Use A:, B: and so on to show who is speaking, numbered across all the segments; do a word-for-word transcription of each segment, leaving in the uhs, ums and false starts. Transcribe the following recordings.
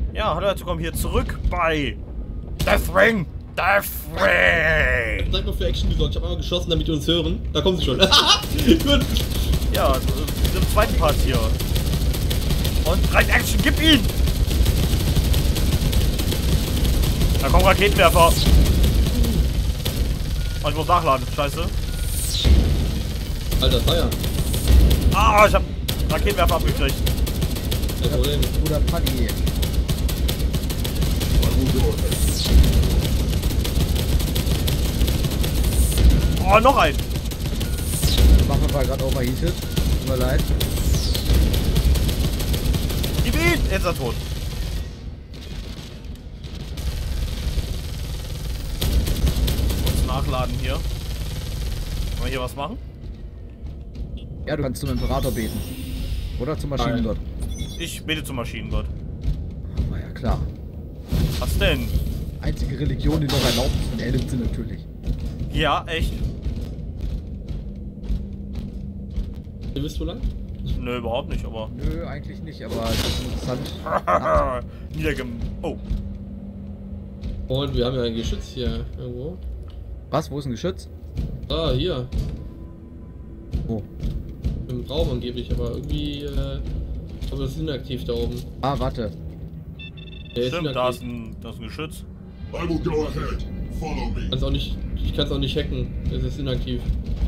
A: Ja, hallo, herzlich willkommen hier zurück bei Deathwing. Deathwing.
B: Sag mal für Action gesorgt. Ich habe einmal geschossen, damit die uns hören. Da kommen sie schon. Gut.
A: Ja, wir sind im zweiten Part hier. Und rein Action, gib ihn! Da kommen Raketenwerfer. Oh, ich muss nachladen, scheiße.
B: Alter, Feier.
A: Ah, ich hab Raketenwerfer abgekriegt.
B: Kein Problem.
C: Bruder Paddy.
A: Oh, noch ein.
C: Die Waffe war gerade overheated. Tut mir leid.
A: Gib ihn! Jetzt ist er tot. Kurz nachladen hier. Kann man hier was machen?
C: Ja, du kannst zum Imperator beten. Oder zum Maschinengott.
A: Ich bete zum Maschinengott.
C: War ja klar.
A: Was denn?
C: Einzige Religion, die noch erlaubt ist, von Aliens sind natürlich.
A: Ja, echt?
B: Ihr wisst wo lang?
A: Nö, überhaupt nicht, aber...
C: Nö, eigentlich nicht, aber es ist interessant.
A: Niedergem... Oh.
B: Und wir haben ja ein Geschütz hier irgendwo.
C: Was? Wo ist ein Geschütz?
B: Ah, hier.
C: Wo?
B: Im Raum angeblich, aber irgendwie, äh... aber das ist inaktiv da oben.
C: Ah, warte.
B: Der ist
A: Stimmt, da ist,
B: inaktiv.
A: ein, da ist ein Geschütz.
D: I will go ahead. Follow me.
B: Kann's auch nicht, ich kann es auch nicht hacken. Es ist inaktiv.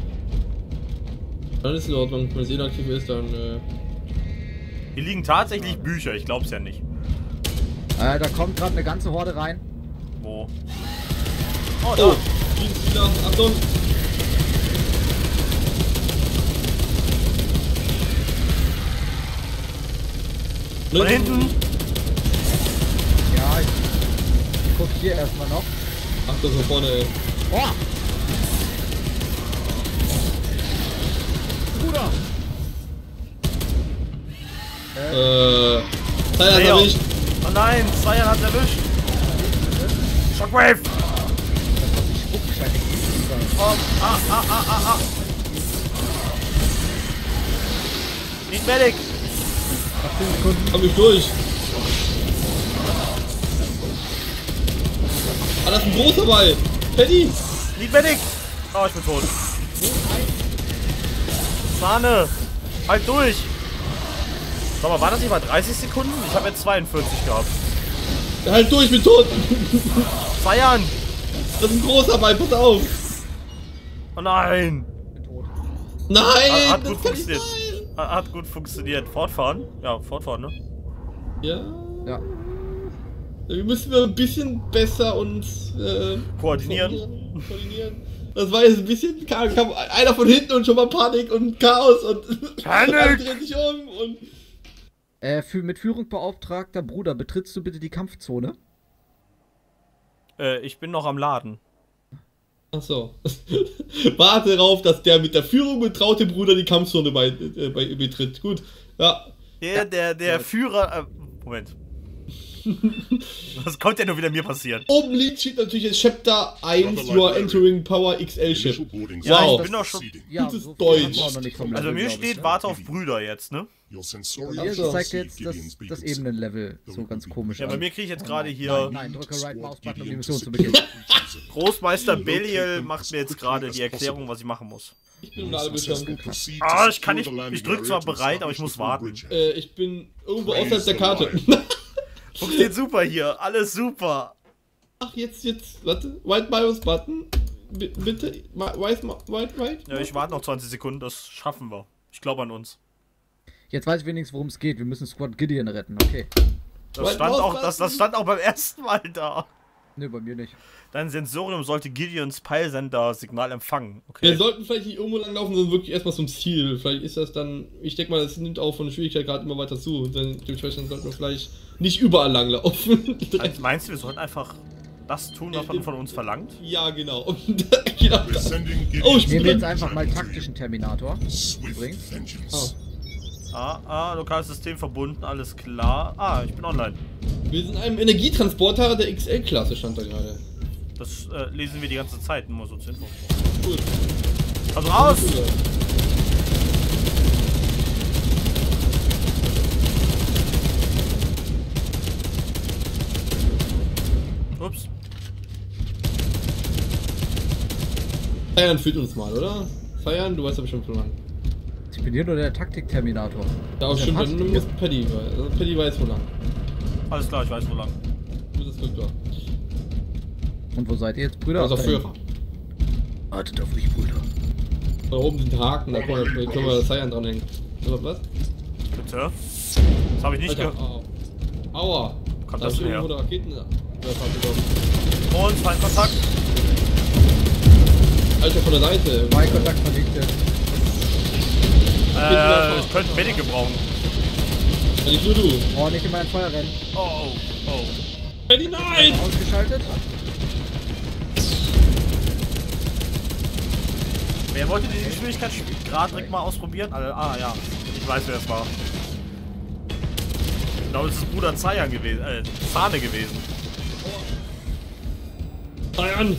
B: Dann ist in Ordnung. Wenn es inaktiv ist, dann, äh...
A: Hier liegen tatsächlich Bücher, ich glaub's ja nicht.
C: Äh, da kommt gerade eine ganze Horde rein.
A: Wo? Oh, da.
B: Oh! Wieder, Achtung!
A: Von hinten!
C: Ja, ich guck hier erstmal noch.
B: Achtung, von vorne, ey.
C: Oh! Bruder!
B: Äh... Teil hat
A: Leo.
B: erwischt!
A: Oh nein, Cyan hat's erwischt! Shockwave!
C: Das hat die Spuckscheine gegeben.
A: Oh, ah, ah, ah, ah, ah! Nicht Medic!
C: Nach zehn Sekunden.
B: Komm ich durch! Ah, da ist ein großer Ball! Paddy!
A: Nicht Medic! Oh, ich bin tot. Sahne! Halt durch! Sag mal, war das nicht mal dreißig Sekunden? Ich habe jetzt zweiundvierzig gehabt.
B: Halt durch, ich bin tot!
A: Cyan!
B: Das ist ein großer Ball, pass auf!
A: Oh nein!
C: Bin tot.
B: Nein!
A: Hat, hat
B: das
A: gut
B: kann nicht
A: funktioniert.
B: sein.
A: Hat, hat gut funktioniert. Fortfahren? Ja, fortfahren, ne?
B: Ja.
C: Ja.
B: Wir müssen wir ein bisschen besser uns äh,
A: Koordinieren.
B: koordinieren. koordinieren. Das war jetzt ein bisschen kam, kam einer von hinten und schon mal Panik und Chaos und
A: Panik!
B: alle drehen sich um und
C: Äh, für, mit Führung beauftragter Bruder, betrittst du bitte die Kampfzone?
A: Äh, ich bin noch am Laden.
B: ach so. Warte darauf, dass der mit der Führung betraute Bruder die Kampfzone bei, äh, bei betritt. Gut. Ja.
A: Der, der, der Führer. Äh, Moment. Was kommt denn nur wieder mir passieren?
B: Oben links steht natürlich jetzt Chapter eins, you are entering Power X L Ship.
D: Initial boarding
A: Ja,
B: Wow.
A: ich bin doch schon.
C: Ja,
B: Gutes
C: so viel
B: Deutsch.
C: haben wir auch noch nicht vom
A: Also
C: Level,
A: mir
C: glaub ich,
A: steht,
C: ne?
A: warte auf Brüder jetzt, ne?
D: Your sensorial
C: Hier
B: Also,
C: zeigt
D: see
C: jetzt das,
D: Gideon's
C: das
D: beacons.
C: Ebenenlevel so ganz komisch
A: Ja, bei
C: an.
A: mir kriege ich jetzt gerade
C: Nein,
A: hier.
C: nein, drücke Right Mouse Button, um die
D: Gideon
C: Mission
D: to
C: zu beginnen.
A: Großmeister Belial macht mir jetzt gerade die Erklärung, was ich machen muss.
B: Ich bin alle Bildschirm.
A: Ah, ich kann nicht. Ich drück zwar bereit, aber ich muss warten.
B: Äh, ich bin irgendwo außerhalb der Karte.
A: Funktioniert super hier. Alles super.
B: Ach, jetzt, jetzt, warte. White Mouse Button. B bitte. Ma- White, Ma- White, White.
A: Ja, ich warte noch zwanzig Sekunden, das schaffen wir. Ich glaube an uns.
C: Jetzt weiß ich wenigstens, worum es geht. Wir müssen Squad Gideon retten, okay.
A: Das
B: White
A: stand,
B: Mouse
A: auch, das, das
B: Button.
A: stand auch beim ersten Mal da.
C: Ne, bei mir nicht.
A: Dein Sensorium sollte Gideons Peilsender-Signal empfangen.
B: Wir
A: Okay.
B: sollten vielleicht nicht irgendwo lang laufen, sondern wirklich erstmal zum Ziel. Vielleicht ist das dann. Ich denke mal, das nimmt auch von der Schwierigkeit gerade immer weiter zu. Denn dementsprechend sollten wir vielleicht nicht überall lang laufen.
A: Also meinst du, wir sollten einfach das tun, was man von uns verlangt?
B: Ja, genau. genau.
D: Sending
B: Oh, ich
C: Ich
B: bin
C: nehme jetzt
B: drin.
C: einfach mal taktischen Terminator.
D: Swift
C: Übrigens.
D: vengeance.
B: Oh.
A: Ah, ah, lokales System verbunden, alles klar. Ah, ich bin online.
B: Wir sind in einem Energietransporter der X L-Klasse, stand da gerade.
A: Das äh, lesen wir die ganze Zeit, nur so zur Info.
B: Gut.
A: Also raus!
B: Feiern führt uns mal, oder? Feiern, du weißt aber schon von lang.
C: Ich bin hier nur der Taktik-Terminator.
B: Ja, auch
C: Der
B: stimmt,
C: passt
B: dann
C: hier.
B: muss Paddy, weil also Paddy weiß wo lang.
A: Alles klar, ich weiß wo lang.
B: Du bist das Glück da.
C: Und wo seid ihr jetzt, Brüder?
B: Also
C: Da
B: Führer.
C: hinten. Wartet auf mich, Brüder.
B: Da oben sind Haken, da können wir, können wir das Feiern dranhängen. Oder was?
A: Bitte? Das habe ich nicht
B: Alter,
A: gehört.
B: au. Aua.
A: Kommt
B: Da
A: das
B: ist
A: her?
B: irgendwo eine Raketen. Ja,
A: Und Feindkontakt.
B: Alter, von der Seite.
C: Mein Kontakt vernichtet.
A: Äh, ich könnte einen Medic gebrauchen.
B: Ja, nicht nur du.
C: Oh, nicht in mein Feuer rennen.
A: Oh, oh, oh.
B: Paddy, nein!
C: Ausgeschaltet.
A: Wer wollte den Geschwindigkeitsgrad mal ausprobieren? Also, ah, ja. Ich weiß, wer es war. Ich glaube, es ist Bruder Zayan gewesen. Äh, Zahne gewesen.
B: Feiern!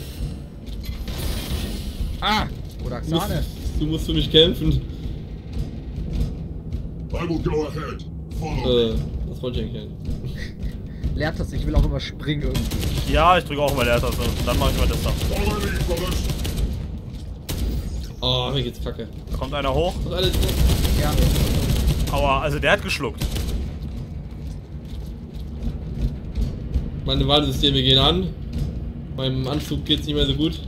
C: Ah! Oder
B: Du musst,
C: Xane.
B: du musst für mich kämpfen.
D: I will go ahead. Follow me.
B: Äh, das wollte ich eigentlich nicht.
C: Lernt das, ich will auch immer springen irgendwie.
A: Ja, ich drücke auch immer Leertaste. Dann mache ich mal das da.
D: Follow me, brothers.
B: Oh, mir geht's kacke.
A: Da kommt einer hoch.
B: Und alles weg.
C: Ja.
A: Aua, also der hat geschluckt.
B: Meine Wahlsysteme gehen an. Meinem Anzug geht's nicht mehr so gut.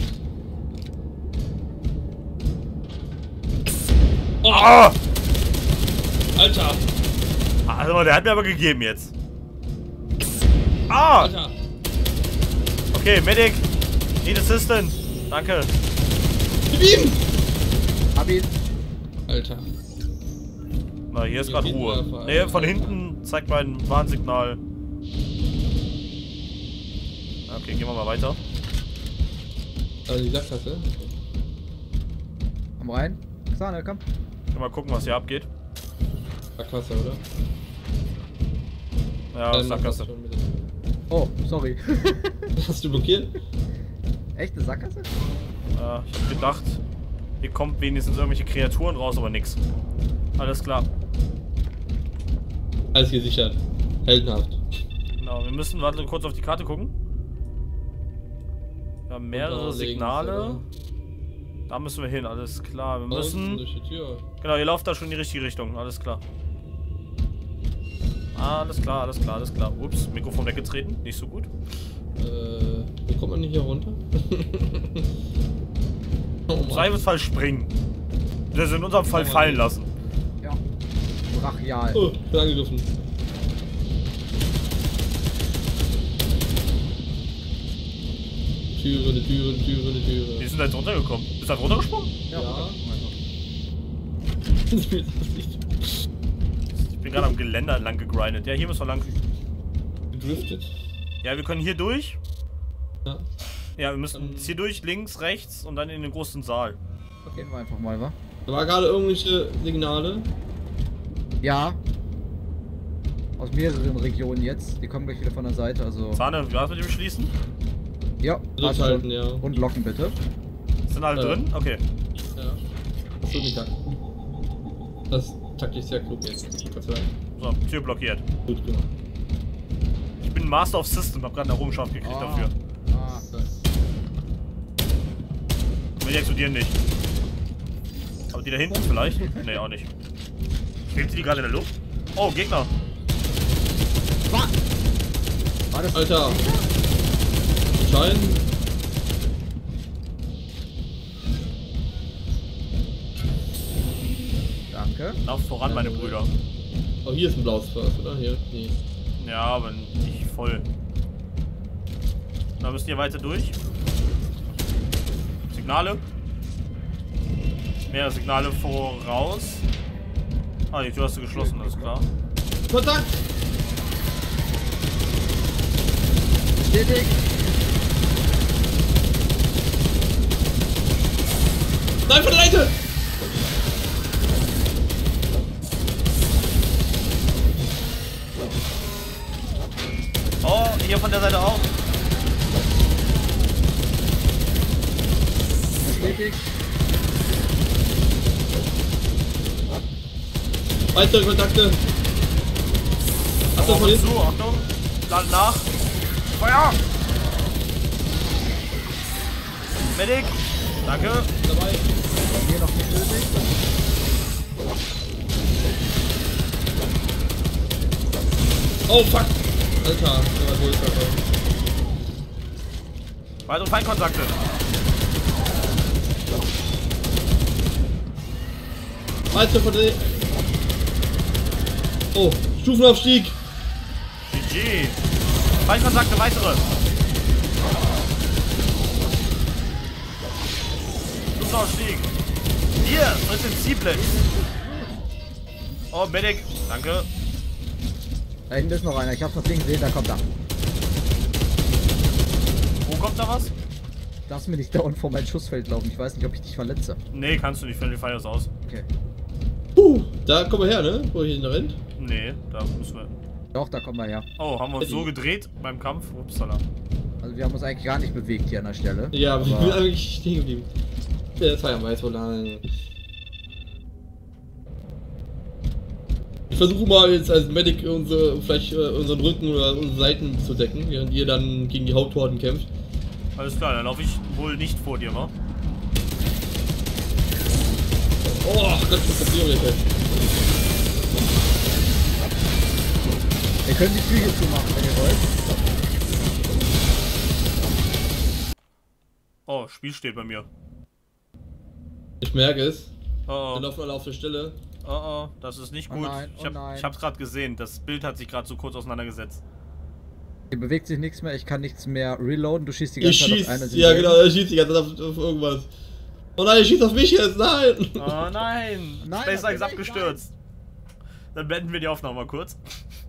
B: Oh,
A: Ah!
B: Alter!
A: Also, der hat mir aber gegeben jetzt. Ah!
B: Alter!
A: Okay, Medic. Need Assistant. Danke.
B: Gib ihm!
C: Hab ihn.
B: Alter.
A: Na, hier ist gerade
B: Hier
A: Ruhe.
B: hinten einfach,
A: Ne,
B: Alter.
A: von hinten zeigt mein Warnsignal. Okay, gehen wir mal weiter.
B: Also die Sackgasse.
C: Komm rein. Xane, komm.
A: Gehen mal gucken, was hier abgeht.
B: Sackgasse, oder?
A: Ja,
B: Dann
A: Sackgasse.
B: mach das schon mit.
C: Oh, sorry.
B: Hast du blockiert?
C: Echte Sackgasse?
A: Ja, ich hab gedacht, hier kommt wenigstens irgendwelche Kreaturen raus, aber nix. Alles klar.
B: Alles gesichert. Heldenhaft.
A: Genau, wir müssen, warte, kurz auf die Karte gucken. Wir haben mehrere
B: Und da legen
A: Signale.
B: sie
A: Da müssen wir hin, alles klar. Wir
B: da unten
A: müssen...
B: durch die Tür.
A: Genau, ihr lauft da schon in die richtige Richtung, alles klar. Alles klar, alles klar, alles klar. Ups, Mikrofon weggetreten, nicht so gut.
B: Äh, wie kommt man nicht hier runter? Oh
A: Im
B: Mann.
A: Zweifelsfall springen. Das in unserem Fall
B: Oh Mann.
A: fallen lassen.
C: Ja. Brachial.
B: Oh, ich bin angegriffen. Türe, eine Türe, eine Türe, eine Türe.
A: Wir sind da jetzt runtergekommen. Bist du da runtergesprungen?
B: Ja.
C: Ja.
B: Das Spiel ist nicht
A: Ich bin gerade am Geländer lang gegrindet. Ja, hier müssen wir lang.
B: gedriftet.
A: Ja, wir können hier durch.
B: Ja.
A: Ja, wir müssen
B: Ähm.
A: jetzt hier durch, links, rechts und dann in den großen Saal.
C: Gehen wir einfach mal, wa?
B: Da war gerade irgendwelche Signale.
C: Ja. Aus mehreren Regionen jetzt. Die kommen gleich wieder von der Seite, also.
A: Zahne, was mit dem schließen?
C: Ja, passt
B: Durchhalten,
C: schon.
B: ja.
C: Und locken bitte.
A: Sind alle
B: Äh.
A: drin? Okay.
B: Ja. Das wird nicht takten. Das ist taktisch sehr klug jetzt. Gott sei Dank.
A: So, Tür blockiert.
B: Gut gemacht.
A: Ich bin Master of System, hab gerade eine Errungenschaft gekriegt
C: Ah.
A: dafür.
C: Ah.
A: Aber die explodieren nicht. Aber die da hinten vielleicht? Nee, auch nicht. Schwebt die gerade in der Luft? Oh, Gegner.
C: War das
B: Alter! Schein.
C: Danke.
A: Lauf voran, meine Brüder.
B: Oh, hier ist ein blaues First, oder? Hier? Nee.
A: Ja, aber nicht voll. Da müsst ihr weiter durch. Signale. Mehr Signale voraus. Ah, die Tür hast du geschlossen, alles klar.
B: Kontakt!
C: Bestätigt.
B: Nein, von der Seite!
A: Oh, hier von der Seite auch.
C: Bestätigt.
B: Weitere Kontakte! Achtung,
A: Oh,
B: von hinten!
A: zu, Achtung. Laden nach. Feuer! Medic! Danke.
B: Dabei.
C: Bei mir noch nicht nötig.
B: Oh fuck! Alter, der war größer.
A: Weitere Feindkontakte.
B: Weitere von der. Oh, Stufenaufstieg!
A: G G. Feindkontakte, weitere. Stufenaufstieg. Hier, das sind Zielblitz. Oh, Medic. Danke.
C: Da hinten ist noch einer. Ich hab's noch links gesehen, da kommt er.
A: Wo kommt da was?
C: Lass mir nicht dauernd vor mein Schussfeld laufen. Ich weiß nicht, ob ich dich verletze.
A: Nee, kannst du nicht, Friendly Fires aus.
C: Okay.
B: Puh, da kommen wir her, ne? Wo ich hin rennt.
A: Nee, da müssen wir.
C: Doch, da kommen wir her.
A: Oh, haben wir uns so gedreht beim Kampf? Upsala.
C: Also wir haben uns eigentlich gar nicht bewegt hier an der Stelle.
B: Ja, aber ich
C: Aber-
B: bin eigentlich stehen geblieben. Ja, das war ja weiß, wo lang. Ich versuche mal jetzt als Medic unsere, vielleicht äh, unseren Rücken oder unsere Seiten zu decken, während ihr dann gegen die Haupthorden kämpft.
A: Alles klar, dann laufe ich wohl nicht vor dir, wa?
B: Oh, Gott, was passiert jetzt?
C: Wir können die Tür hier zumachen, wenn ihr wollt.
A: Oh, Spiel steht bei mir.
B: Ich merke es.
A: Oh,
B: Wir laufen alle auf der Stelle.
A: oh, oh, das ist nicht
C: Oh
A: gut.
C: nein,
A: ich,
C: oh
A: hab,
C: nein.
A: ich hab's gerade gesehen. Das Bild hat sich gerade so kurz auseinandergesetzt.
C: Hier bewegt sich nichts mehr, ich kann nichts mehr reloaden, du schießt die ganze
B: Ich
C: Zeit auf
B: schieß,
C: eine
B: ja
C: Symbol.
B: genau, er schießt die ganze Zeit auf, auf irgendwas. Oh nein, er schießt auf mich jetzt, nein!
A: Oh nein!
C: Nein,
A: SpaceX
C: natürlich
A: abgestürzt. Dann beenden wir die Aufnahme mal kurz.